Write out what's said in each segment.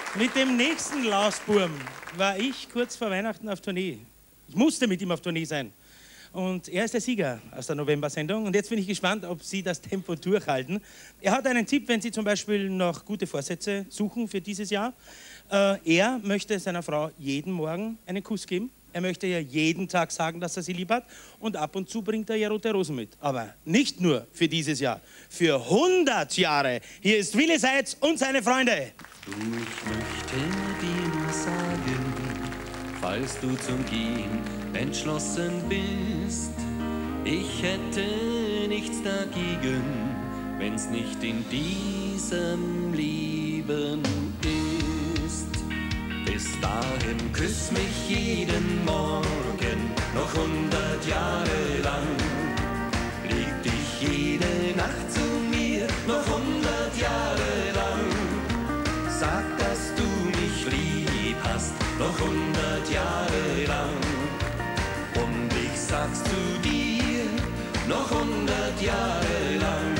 Mit dem nächsten Lausburm war ich kurz vor Weihnachten auf Tournee. Ich musste mit ihm auf Tournee sein. Und er ist der Sieger aus der November-Sendung. Und jetzt bin ich gespannt, ob Sie das Tempo durchhalten. Er hat einen Tipp, wenn Sie zum Beispiel noch gute Vorsätze suchen für dieses Jahr. Er möchte seiner Frau jeden Morgen einen Kuss geben. Er möchte ihr jeden Tag sagen, dass er sie lieb hat. Und ab und zu bringt er ihr rote Rosen mit. Aber nicht nur für dieses Jahr, für 100 Jahre. Hier ist Willi Seitz und seine Freunde. Du, ich möchte dir nur sagen, falls du zum Gehen entschlossen bist, ich hätte nichts dagegen, wenn's nicht in diesem Leben ist. Bis dahin küss mich jeden Morgen, noch 100 Jahre lang. Leg dich jede Nacht zu mir, noch 100 Jahre lang. Sag, dass du mich lieb hast, noch 100 Jahre lang. Und ich sag's zu dir, noch 100 Jahre lang.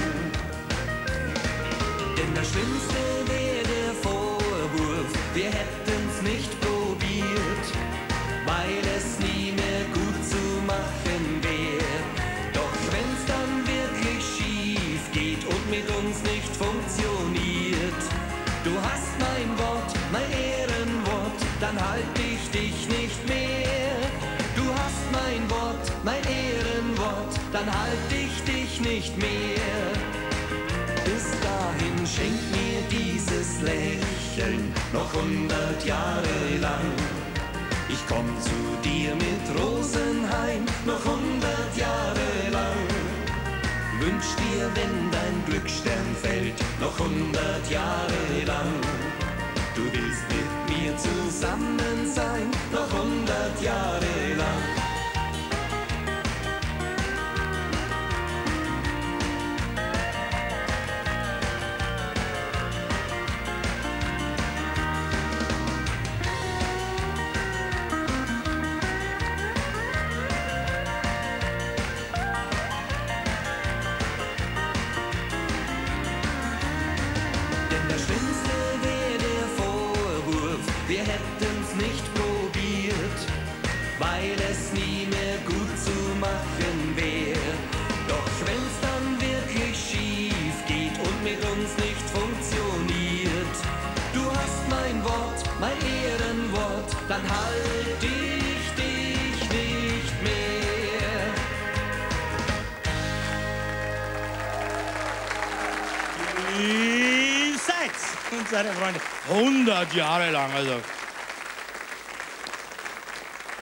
Denn das Schlimmste wäre der Vorwurf, wir hätten's nicht probiert, weil es nie mehr gut zu machen wär. Doch wenn's dann wirklich schief geht und mit uns nicht funktioniert, du hast mein Wort, mein Ehrenwort, dann halt ich dich nicht mehr. Du hast mein Wort, mein Ehrenwort, dann halt ich dich nicht mehr. Bis dahin schenk mir dieses Lächeln noch 100 Jahre lang. Ich komm zu dir mit Rosenheim noch 100 Jahre lang. Wünsch dir, wenn dein Glücksstern fällt, noch 100 Jahre lang. Du willst mit mir zusammen sein, noch 100 Jahre lang. Das Schlimmste wäre der Vorwurf, wir hätten's nicht probiert, weil es nie mehr gut zu machen wär. Doch wenn's dann wirklich schief geht und mit uns nicht funktioniert, du hast mein Wort, mein Ehrenwort, dann halt ich dich nicht mehr. Und seine Freunde. 100 Jahre lang, also.